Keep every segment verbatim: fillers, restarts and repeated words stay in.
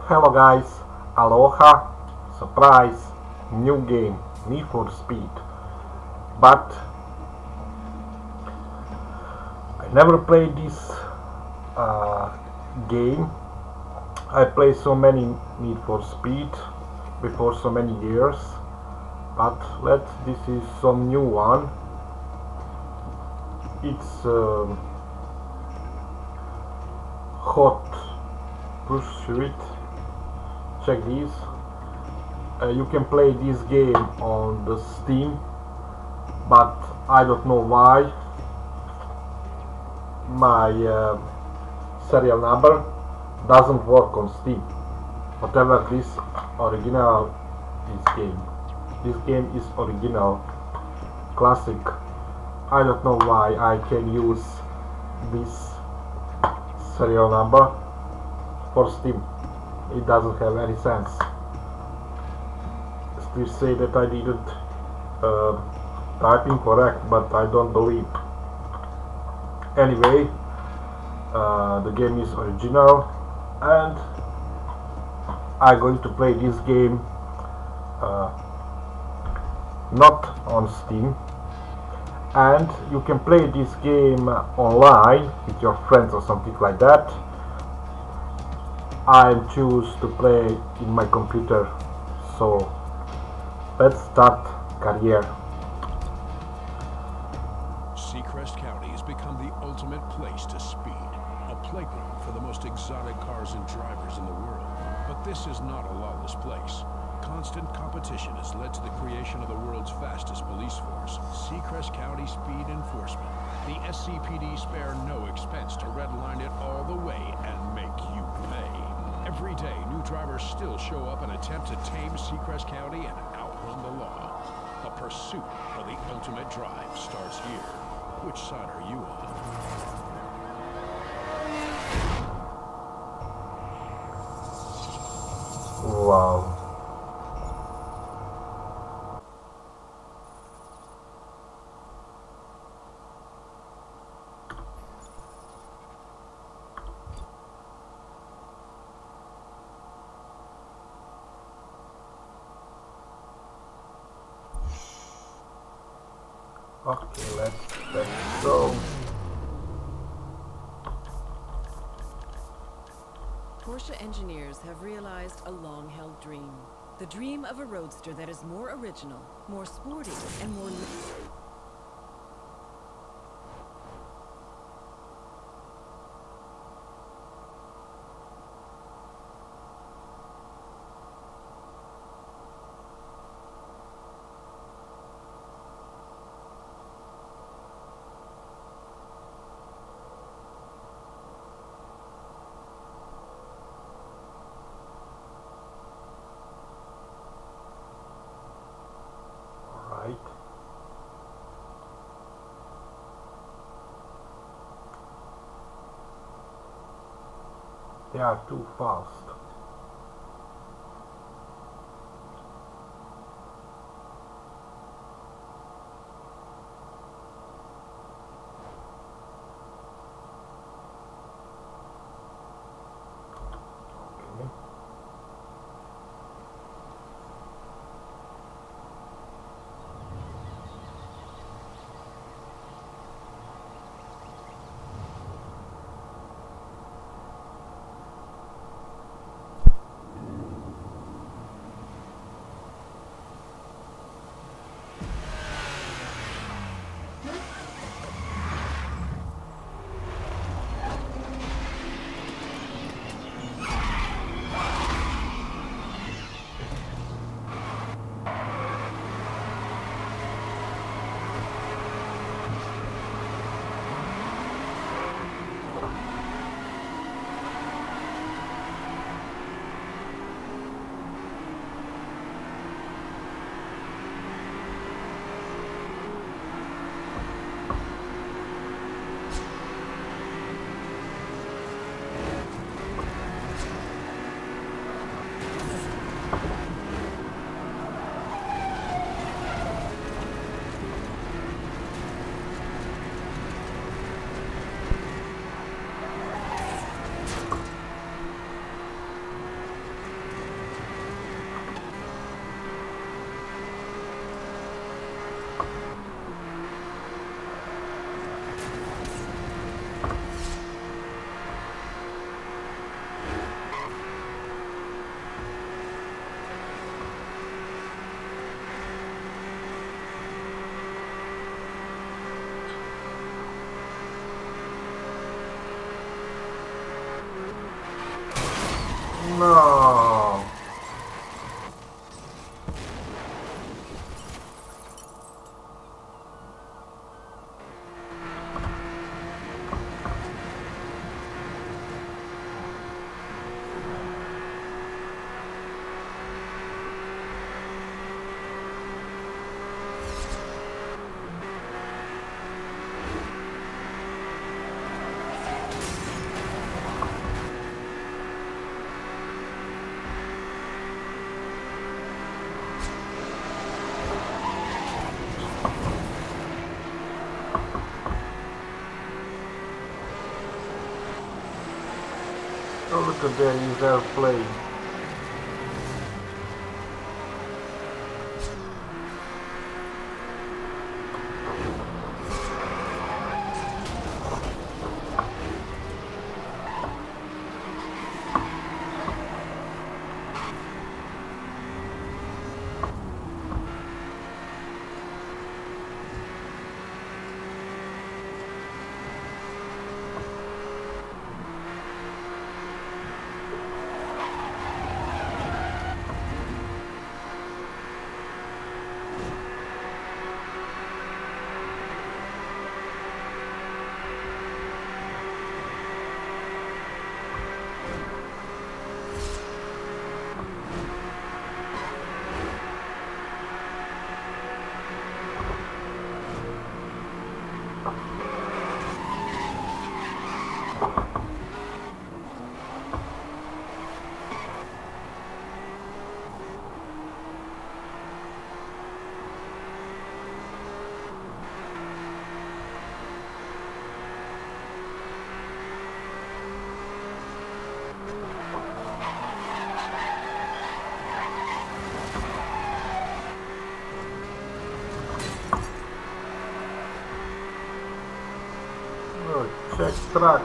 Hello guys, aloha, surprise, new game, Need for Speed. But I never played this uh, game. I played so many Need for Speed before so many years, but let this is some new one. It's um, hot pursuit. Check this. Uh, you can play this game on the Steam, but I don't know why my uh, serial number doesn't work on Steam. Whatever this original is game. This game is original, classic. I don't know why I can use this serial number for Steam. It doesn't have any sense. Still say that I didn't uh, type incorrect, but I don't believe. Anyway, uh, the game is original, and I'm going to play this game uh, not on Steam. And you can play this game online with your friends or something like that. I choose to play in my computer, so let's start career. Seacrest County has become the ultimate place to speed, a playground for the most exotic cars and drivers in the world. But this is not a lawless place. Constant competition has led to the creation of the world's fastest police force, Seacrest County Speed Enforcement. The S C P D spare no expense to redline it all the way and make you pay. Every day, new drivers still show up and attempt to tame Seacrest County and outrun the law. The pursuit for the ultimate drive starts here. Which side are you on? Wow. Okay, let's, let's go. Porsche engineers have realized a long-held dream. The dream of a roadster that is more original, more sporty, and more... They are too fast. Okay. No. Oh, look at that, he's airplane. Check track.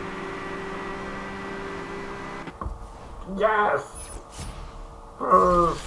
Yes! First